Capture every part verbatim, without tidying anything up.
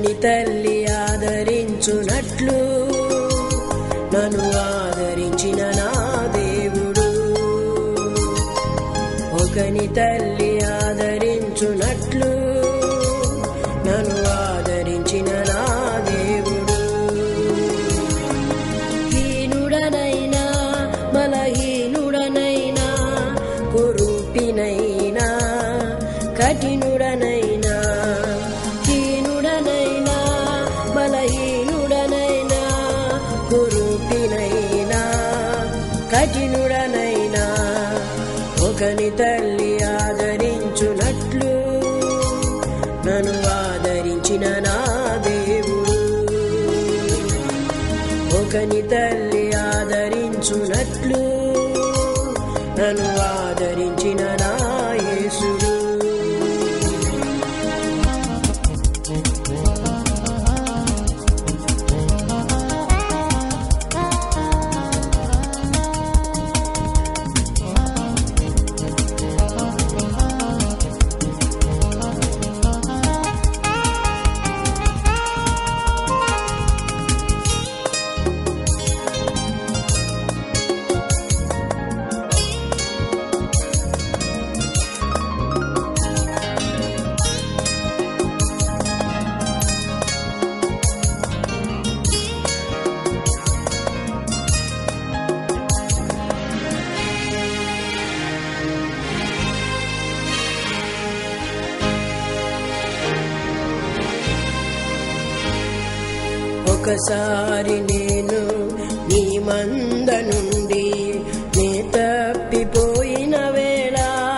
ఒకని తల్లి ఆదరించునట్లు నన్ను ఆదరించిన నా దేవుడు. ఒకని తల్లి ఆదరించునట్లు నన్ను ఆదరించిన నా దేవుడు. హీనుడనైనా బలహీనుడనైనా కురూపినైనా కఠినుడనైనా హీనుడనైనా బలహీనుడనైనా కురూపినైనా కఠినుడనైనా ఒకని తల్లి ఆదరించునట్లు నన్ను ఆదరించిన నా దేవుడు. ఒకని తల్లి ఆదరించునట్లు నన్ను ఆదరించిన నా యేసుడు. ఒకసారి నేను నీ మంద నుండి నే తప్పిపోయిన వేళ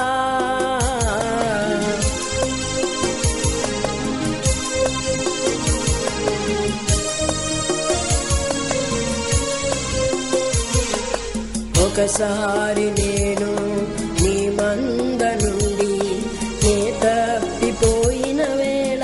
ఒకసారి నేను నీ మంద నుండి నే తప్పిపోయిన వేళ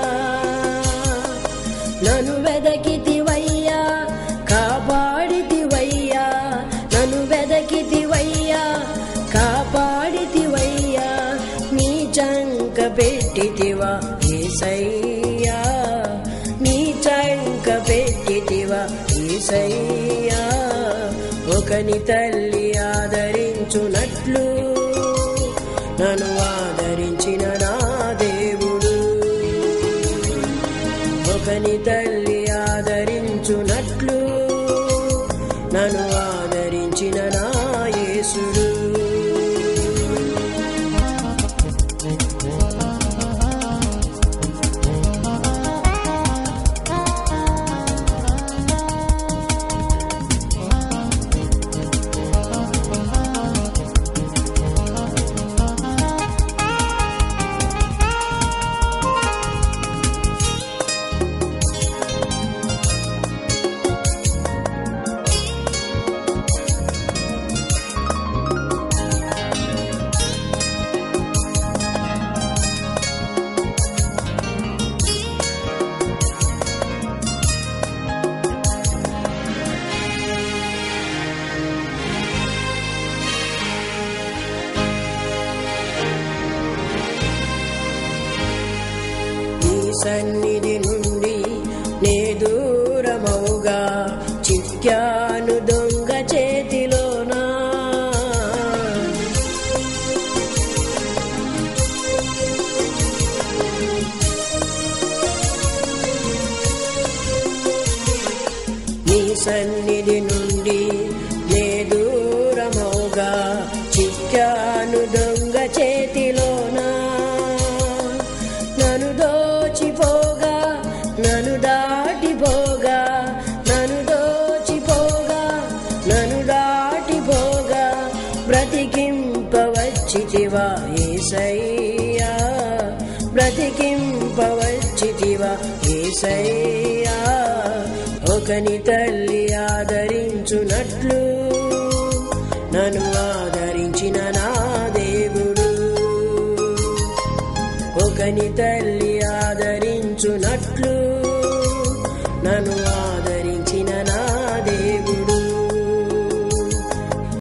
నన్ను వెదకితివయ్యా కాపాడితివయ్యా నన్ను వెదకితివయ్యా కాపాడితివయ్యా నీ చంక పెట్టితివా యేసయ్యా నీ చంక పెట్టితివా యేసయ్యా. ఒకని తల్లి ఆదరించునట్లు నన్ను ఆదరించిన నా దేవుడు. ఒకని తల్లి ఆదరించునట్లు నన్ను ఆదరించిన నా యేసుడు. సన్నిధి నుండి నే దూరమౌగా చిక్కాను దొంగ చేతిలోనా. నీ సన్నిధి నుండి నే దూరమౌగా చిక్కాను దొంగ చేతిలోనా. నన్ను దోచిపోగా నన్ను దాటిపోగా నన్ను దోచిపోగా నన్ను దాటిపోగా బ్రతికింపవచ్చితివా యేసయ్యా బ్రతికింపవచ్చితివా యేసయ్యా. ఒకని తల్లి ఆదరించునట్లు నన్ను ఆదరించిన నా దేవుడు. ఒకని తల్లి ఆదరించునట్లు